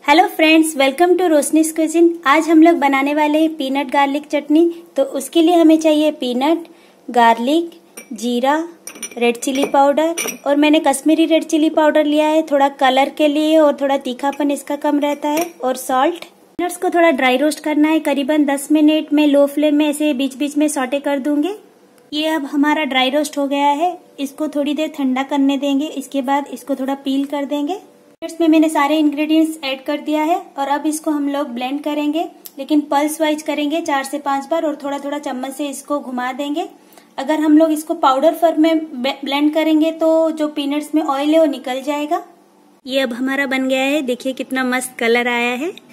Hello friends, welcome to Roshni's kitchen. आज हम लोग बनाने वाले हैं पीनट गार्लिक चटनी। तो उसके लिए हमें चाहिए पीनट, गार्लिक, जीरा, रेड चिली पाउडर और मैंने कश्मीरी रेड चिली पाउडर लिया है थोड़ा कलर के लिए और थोड़ा तीखापन इसका कम रहता है, और सॉल्ट। पीनट्स को थोड़ा ड्राई रोस्ट करना है, करीबन 10 मिनट में लो फ्लेम में ऐसे बीच बीच में सौटे कर दूंगे। ये अब हमारा ड्राई रोस्ट हो गया है, इसको थोड़ी देर ठंडा करने देंगे। इसके बाद इसको थोड़ा पील कर देंगे। में मैंने सारे इंग्रेडिएंट्स ऐड कर दिया है और अब इसको हम लोग ब्लेंड करेंगे, लेकिन पल्स वाइज करेंगे 4 से 5 बार, और थोड़ा थोड़ा चम्मच से इसको घुमा देंगे। अगर हम लोग इसको पाउडर फॉर्म में ब्लेंड करेंगे तो जो पीनट्स में ऑयल है वो निकल जाएगा। ये अब हमारा बन गया है, देखिए कितना मस्त कलर आया है।